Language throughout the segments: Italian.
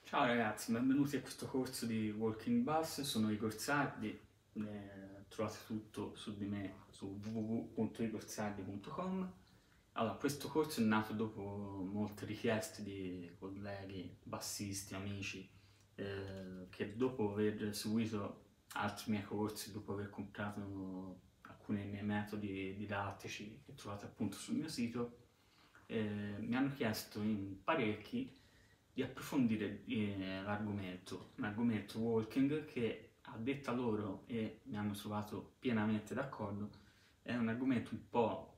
Ciao ragazzi, benvenuti a questo corso di Walking Bass, sono Igor Sardi, trovate tutto su di me su www.igorsardi.com. Allora, questo corso è nato dopo molte richieste di colleghi, bassisti, amici, che dopo aver seguito altri miei corsi, dopo aver comprato alcuni dei miei metodi didattici che trovate appunto sul mio sito, mi hanno chiesto in parecchi di approfondire l'argomento walking che a detta loro, e mi hanno trovato pienamente d'accordo, è un argomento un po',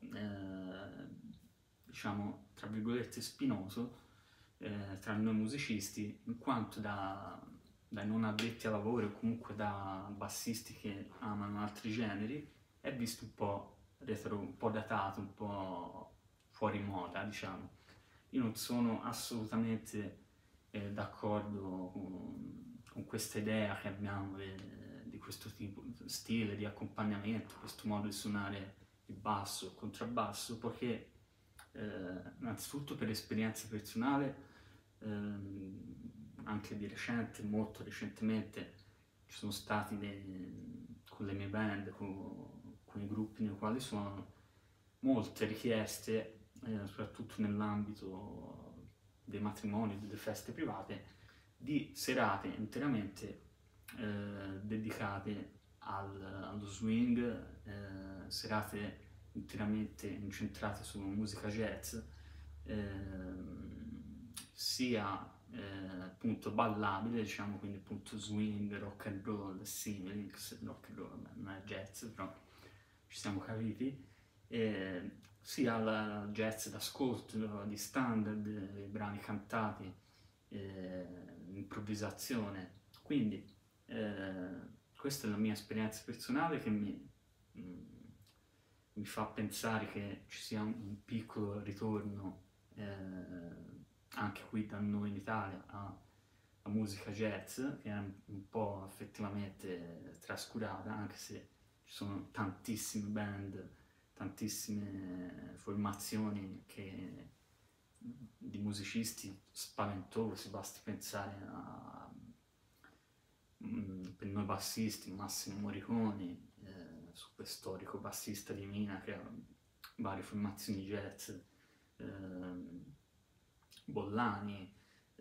diciamo, tra virgolette spinoso tra noi musicisti, in quanto dai non addetti a lavoro o comunque da bassisti che amano altri generi, è visto un po' retro, un po' datato, un po' fuori moda, diciamo. Io non sono assolutamente d'accordo con questa idea che abbiamo di questo tipo di stile di accompagnamento, questo modo di suonare il basso, il contrabbasso, perché innanzitutto per esperienza personale, anche di recente, molto recentemente, ci sono stati con le mie band, con i gruppi nei quali suono, molte richieste, soprattutto nell'ambito dei matrimoni, delle feste private, di serate interamente dedicate allo swing, serate interamente incentrate su musica jazz, sia appunto ballabile, diciamo, quindi appunto swing, rock and roll, simili, rock and roll vabbè, non è jazz, però ci siamo capiti, sia la jazz d'ascolto, di standard, i brani cantati, improvvisazione. Quindi questa è la mia esperienza personale che mi fa pensare che ci sia un piccolo ritorno anche qui da noi in Italia a musica jazz, che è un po' effettivamente trascurata, anche se ci sono tantissime band, tantissime formazioni di musicisti spaventosi, basti pensare per noi bassisti, Massimo Morriconi, super storico bassista di Mina che ha varie formazioni jazz, Bollani,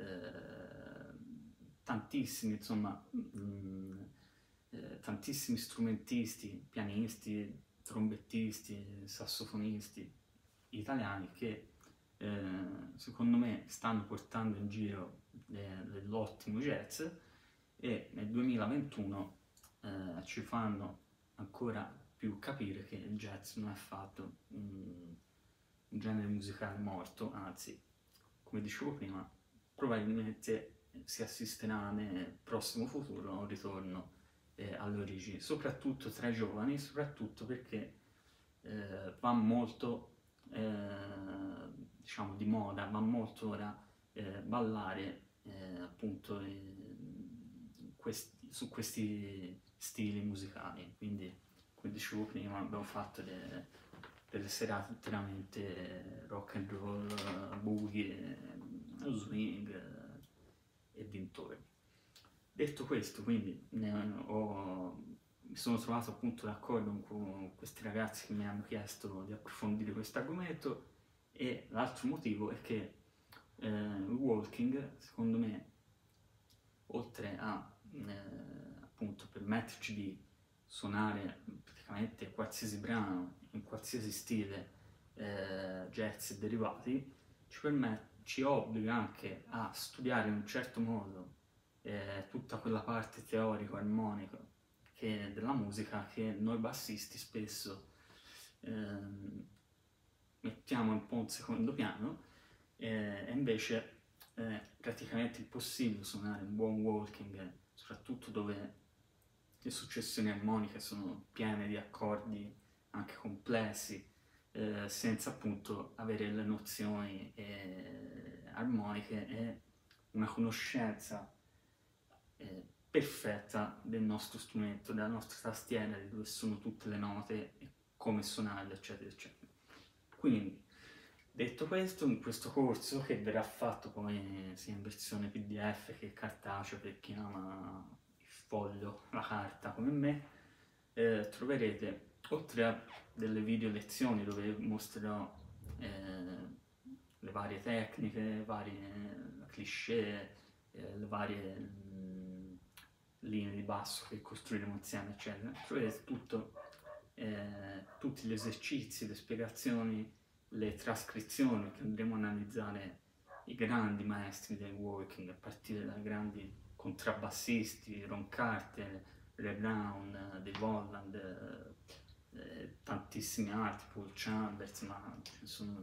tantissimi, insomma, tantissimi strumentisti, pianisti, trombettisti, sassofonisti italiani che secondo me stanno portando in giro dell'ottimo jazz e nel 2021 ci fanno ancora più capire che il jazz non è affatto un genere musicale morto, anzi, come dicevo prima, probabilmente si assisterà nel prossimo futuro a un ritorno alle origini, soprattutto tra i giovani, soprattutto perché va molto, diciamo, di moda, va molto ora ballare appunto su questi stili musicali. Quindi, come dicevo prima, abbiamo fatto delle serate interamente rock and roll, boogie, swing e dintorni. Detto questo, quindi mi sono trovato appunto d'accordo con questi ragazzi che mi hanno chiesto di approfondire questo argomento e l'altro motivo è che il walking, secondo me, oltre a appunto permetterci di suonare praticamente qualsiasi brano in qualsiasi stile jazz e derivati, ci obbliga anche a studiare in un certo modo tutta quella parte teorico-armonica della musica che noi bassisti spesso mettiamo un po' in secondo piano e invece è praticamente impossibile suonare un buon walking, soprattutto dove le successioni armoniche sono piene di accordi anche complessi, senza appunto avere le nozioni armoniche e una conoscenza perfetta del nostro strumento, della nostra tastiera, di dove sono tutte le note e come suonarle, eccetera, eccetera. Quindi, Detto questo, in questo corso, che verrà fatto poi sia in versione PDF che cartaceo per chi ama il foglio, la carta come me, troverete, oltre a delle video lezioni dove mostrerò le varie tecniche, varie cliché, le varie linee di basso che costruiremo insieme, eccetera, troverete tutti gli esercizi, le spiegazioni, le trascrizioni che andremo a analizzare i grandi maestri del walking, a partire dai grandi contrabbassisti, Ron Carter, Ray Brown, Dave Holland, tantissimi altri, Paul Chambers, ma ce ne sono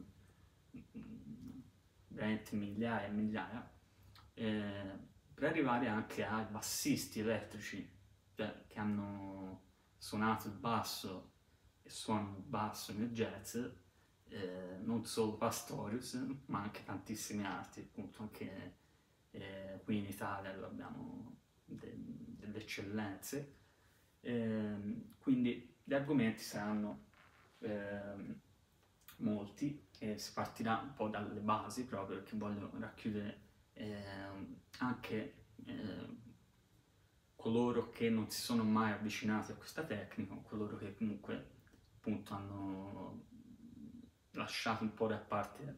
veramente migliaia e migliaia, per arrivare anche ai bassisti elettrici, cioè, che hanno suonato il basso e suonano il basso nel jazz, non solo Pastorius, ma anche tantissimi altri, appunto anche qui in Italia dove abbiamo delle eccellenze. Quindi gli argomenti saranno molti e si partirà un po' dalle basi, proprio perché voglio racchiudere anche coloro che non si sono mai avvicinati a questa tecnica, coloro che comunque appunto hanno lasciato un po' da parte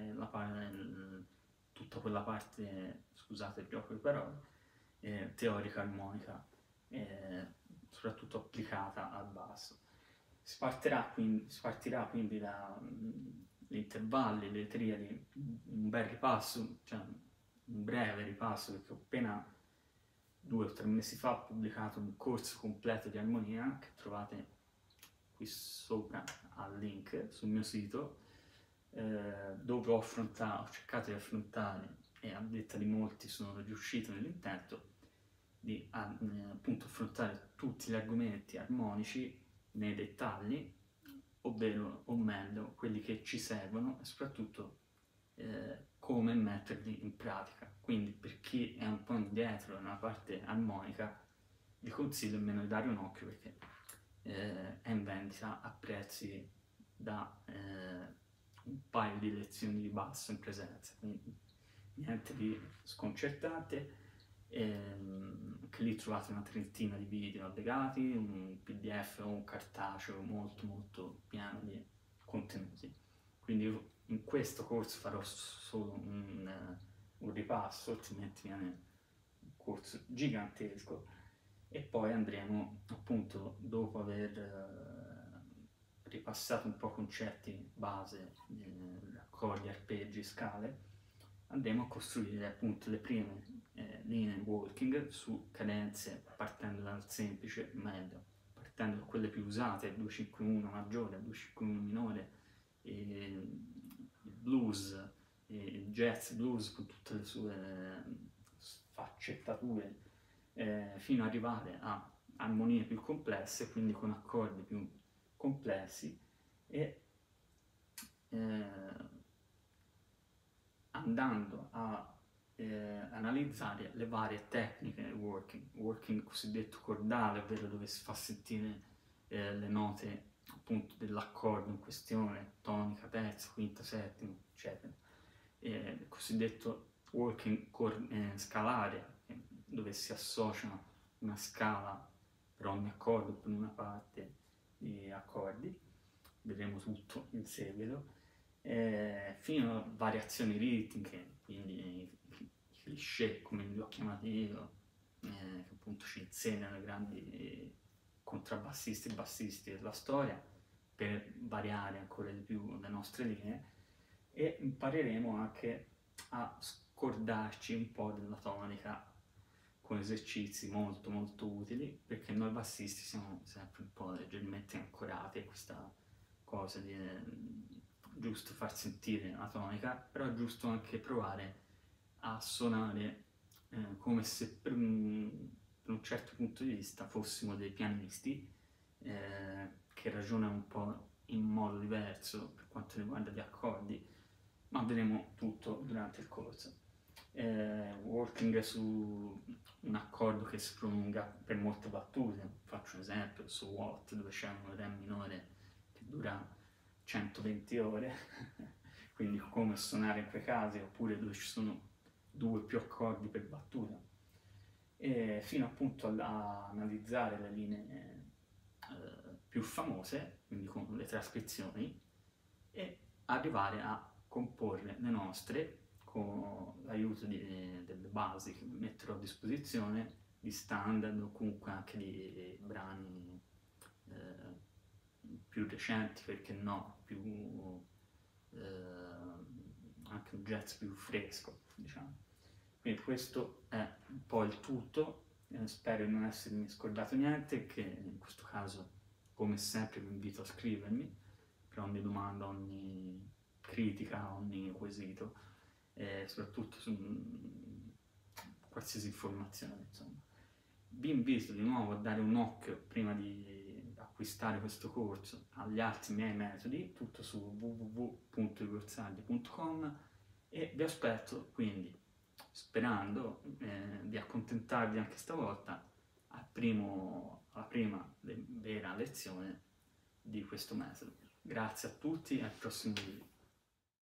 tutta quella parte, scusate il gioco di parole, teorica armonica, soprattutto applicata al basso. Si partirà quindi dagli intervalli, le triadi, un bel ripasso, cioè un breve ripasso, perché ho appena 2 o 3 mesi fa ho pubblicato un corso completo di armonia che trovate qui sopra al link sul mio sito, dove ho cercato di affrontare, e a detta di molti sono riuscito nell'intento, di appunto affrontare tutti gli argomenti armonici nei dettagli, ovvero, o meglio, quelli che ci servono e soprattutto come metterli in pratica. Quindi per chi è un po' indietro nella parte armonica, vi consiglio almeno di dare un occhio, perché è in vendita a prezzi da un paio di lezioni di basso in presenza, quindi niente di sconcertante. Che lì trovate una trentina di video allegati, un PDF o un cartaceo molto molto pieno di contenuti. Quindi io in questo corso farò solo un ripasso, altrimenti viene un corso gigantesco, e poi andremo appunto, dopo aver ripassato un po' concetti base, accordi, arpeggi, scale, andremo a costruire appunto le prime linee walking su cadenze, partendo dal semplice, meglio, partendo da quelle più usate, il 2-5-1 maggiore, il 2-5-1 minore, il blues, il jazz blues con tutte le sue sfaccettature, fino ad arrivare a armonie più complesse, quindi con accordi più complessi, e andando a analizzare le varie tecniche del working cosiddetto cordale, ovvero dove si fa sentire le note appunto dell'accordo in questione, tonica, terza, quinta, settima, eccetera. Il cosiddetto working scalare, dove si associa una scala per ogni accordo, per una parte di accordi, vedremo tutto in seguito, fino a variazioni ritmiche, quindi i cliché come li ho chiamati io, che appunto ci insegnano i grandi contrabbassisti e bassisti della storia, per variare ancora di più le nostre linee, e impareremo anche a scordarci un po' della tonica con esercizi molto molto utili, perché noi bassisti siamo sempre un po' leggermente ancorati a questa cosa di giusto far sentire la tonica, però è giusto anche provare a suonare come se per un certo punto di vista fossimo dei pianisti che ragionano un po' in modo diverso per quanto riguarda gli accordi, ma vedremo tutto durante il corso. Working su un accordo che si prolunga per molte battute, faccio un esempio, su What, dove c'è un Re minore che dura 120 ore, quindi come suonare in quei casi, oppure dove ci sono 2 o più accordi per battuta, e fino appunto a analizzare le linee più famose, quindi con le trascrizioni, e arrivare a comporre le nostre con l'aiuto delle basi che metterò a disposizione, di standard o comunque anche di brani più recenti, perché no, anche un jazz più fresco, diciamo. Quindi questo è un po' il tutto, spero di non essermi scordato niente, che in questo caso, come sempre, vi invito a scrivermi per ogni domanda, ogni critica, ogni quesito, e soprattutto su qualsiasi informazione, insomma. Vi invito di nuovo a dare un occhio, prima di acquistare questo corso, agli altri miei metodi, tutto su www.igorsardi.com, e vi aspetto quindi, sperando di accontentarvi anche stavolta, alla prima vera lezione di questo metodo. Grazie a tutti e al prossimo video.